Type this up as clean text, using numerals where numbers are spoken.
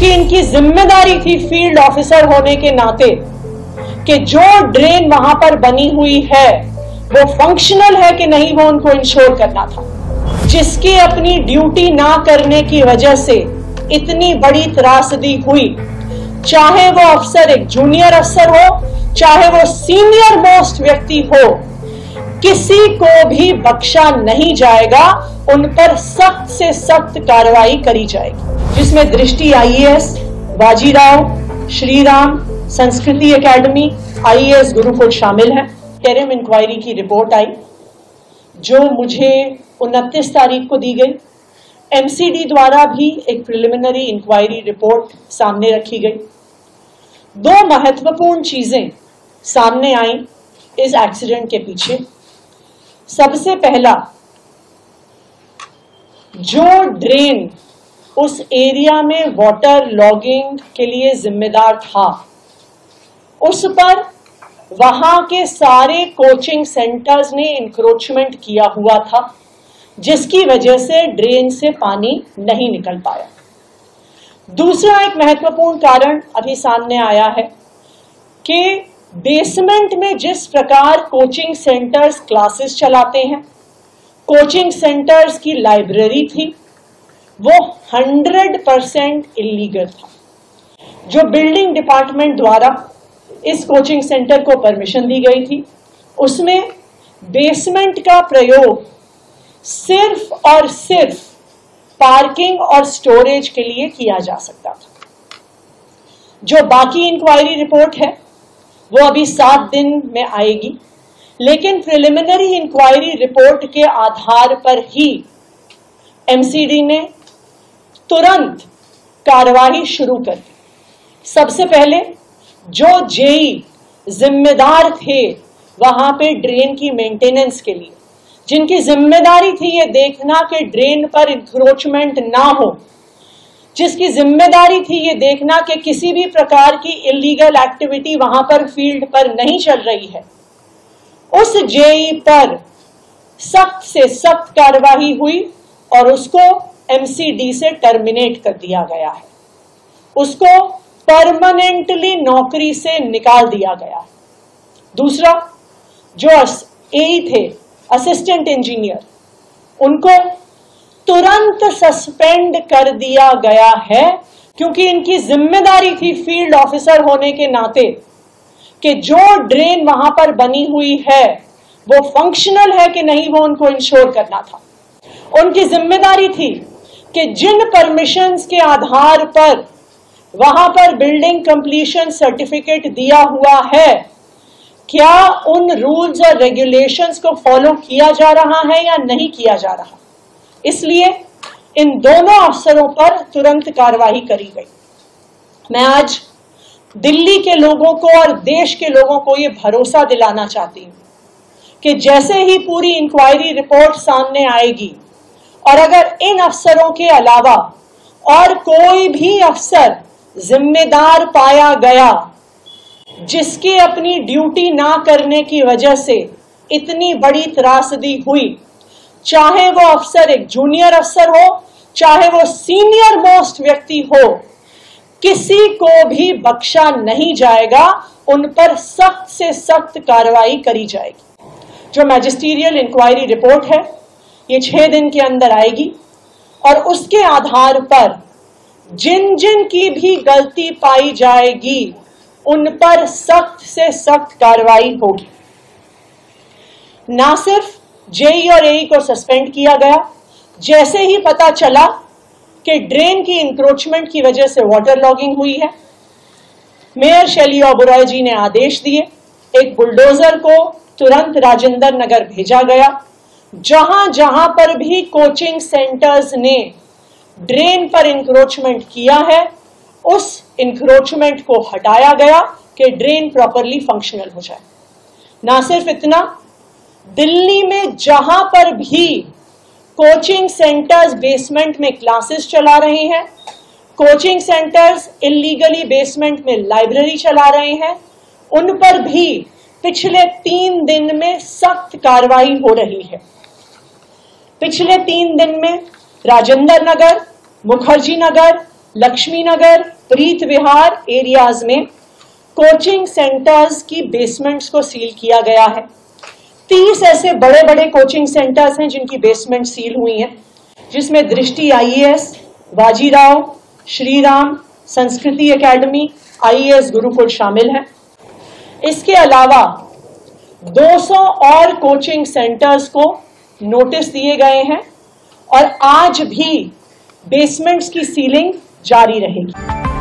क्योंकि इनकी जिम्मेदारी थी फील्ड ऑफिसर होने के नाते कि जो ड्रेन वहां पर बनी हुई है वो फंक्शनल है कि नहीं, वो उनको इंश्योर करना था। जिसकी अपनी ड्यूटी ना करने की वजह से इतनी बड़ी त्रासदी हुई, चाहे वो अफसर एक जूनियर अफसर हो, चाहे वो सीनियर मोस्ट व्यक्ति हो, किसी को भी बख्शा नहीं जाएगा। उन पर सख्त से सख्त कार्रवाई करी जाएगी, जिसमें दृष्टि आईएएस, बाजीराव, श्रीराम, संस्कृति एकेडमी, आईएएस गुरुकुल शामिल है। इंटरिम इंक्वायरी की रिपोर्ट आई जो मुझे 29 तारीख को दी गई। एमसीडी द्वारा भी एक प्रिलिमिनरी इंक्वायरी रिपोर्ट सामने रखी गई। दो महत्वपूर्ण चीजें सामने आई इस एक्सीडेंट के पीछे। सबसे पहला, जो ड्रेन उस एरिया में वाटर लॉगिंग के लिए जिम्मेदार था, उस पर वहां के सारे कोचिंग सेंटर्स ने इंक्रोचमेंट किया हुआ था, जिसकी वजह से ड्रेन से पानी नहीं निकल पाया। दूसरा एक महत्वपूर्ण कारण अभी सामने आया है कि बेसमेंट में जिस प्रकार कोचिंग सेंटर्स क्लासेस चलाते हैं, कोचिंग सेंटर्स की लाइब्रेरी थी, वो 100% इलीगल था। जो बिल्डिंग डिपार्टमेंट द्वारा इस कोचिंग सेंटर को परमिशन दी गई थी, उसमें बेसमेंट का प्रयोग सिर्फ और सिर्फ पार्किंग और स्टोरेज के लिए किया जा सकता था। जो बाकी इंक्वायरी रिपोर्ट है वो अभी 7 दिन में आएगी, लेकिन प्रिलिमिनरी इंक्वायरी रिपोर्ट के आधार पर ही एमसीडी ने तुरंत कार्रवाई शुरू कर दी। सबसे पहले जो जेई जिम्मेदार थे वहां पे ड्रेन की मेंटेनेंस के लिए, जिनकी जिम्मेदारी थी ये देखना कि ड्रेन पर इंक्रोचमेंट ना हो, जिसकी जिम्मेदारी थी ये देखना कि किसी भी प्रकार की इलीगल एक्टिविटी वहां पर फील्ड पर नहीं चल रही है, उस जेई पर सख्त से सख्त कार्रवाई हुई और उसको एमसीडी से टर्मिनेट कर दिया गया है। उसको परमानेंटली नौकरी से निकाल दिया गया है। दूसरा, जो एई थे, असिस्टेंट इंजीनियर, उनको तुरंत सस्पेंड कर दिया गया है, क्योंकि इनकी जिम्मेदारी थी फील्ड ऑफिसर होने के नाते कि जो ड्रेन वहां पर बनी हुई है वो फंक्शनल है कि नहीं, वो उनको इंश्योर करना था। उनकी जिम्मेदारी थी कि जिन परमिशंस के आधार पर वहां पर बिल्डिंग कंप्लीशन सर्टिफिकेट दिया हुआ है, क्या उन रूल्स और रेगुलेशंस को फॉलो किया जा रहा है या नहीं किया जा रहा। इसलिए इन दोनों अफसरों पर तुरंत कार्रवाई करी गई। मैं आज दिल्ली के लोगों को और देश के लोगों को ये भरोसा दिलाना चाहती हूं कि जैसे ही पूरी इंक्वायरी रिपोर्ट सामने आएगी और अगर इन अफसरों के अलावा और कोई भी अफसर जिम्मेदार पाया गया जिसकी अपनी ड्यूटी ना करने की वजह से इतनी बड़ी त्रासदी हुई, चाहे वो अफसर एक जूनियर अफसर हो, चाहे वो सीनियर मोस्ट व्यक्ति हो, किसी को भी बख्शा नहीं जाएगा। उन पर सख्त से सख्त कार्रवाई करी जाएगी। जो मैजिस्ट्रियल इंक्वायरी रिपोर्ट है ये 6 दिन के अंदर आएगी और उसके आधार पर जिन जिन की भी गलती पाई जाएगी उन पर सख्त से सख्त कार्रवाई होगी। ना सिर्फ जेई और एई को सस्पेंड किया गया, जैसे ही पता चला कि ड्रेन की इंक्रोचमेंट की वजह से वाटर लॉगिंग हुई है, मेयर शैली ओबरॉय जी ने आदेश दिए, एक बुलडोजर को तुरंत राजेंद्र नगर भेजा गया। जहां जहां पर भी कोचिंग सेंटर्स ने ड्रेन पर इंक्रोचमेंट किया है, उस इंक्रोचमेंट को हटाया गया कि ड्रेन प्रॉपरली फंक्शनल हो जाए। ना सिर्फ इतना, दिल्ली में जहां पर भी कोचिंग सेंटर्स बेसमेंट में क्लासेस चला रहे हैं, कोचिंग सेंटर्स इलीगली बेसमेंट में लाइब्रेरी चला रहे हैं, उन पर भी पिछले 3 दिन में सख्त कार्रवाई हो रही है। पिछले 3 दिन में राजेंद्र नगर, मुखर्जी नगर, लक्ष्मीनगर, प्रीत विहार एरियाज में कोचिंग सेंटर्स की बेसमेंट्स को सील किया गया है। 30 ऐसे बड़े बड़े कोचिंग सेंटर्स हैं जिनकी बेसमेंट सील हुई हैं, जिसमें दृष्टि IAS, बाजीराव, श्रीराम, संस्कृति एकेडमी, IAS गुरुकुल शामिल हैं। इसके अलावा 200 और कोचिंग सेंटर्स को नोटिस दिए गए हैं और आज भी बेसमेंट्स की सीलिंग जारी रहेगी।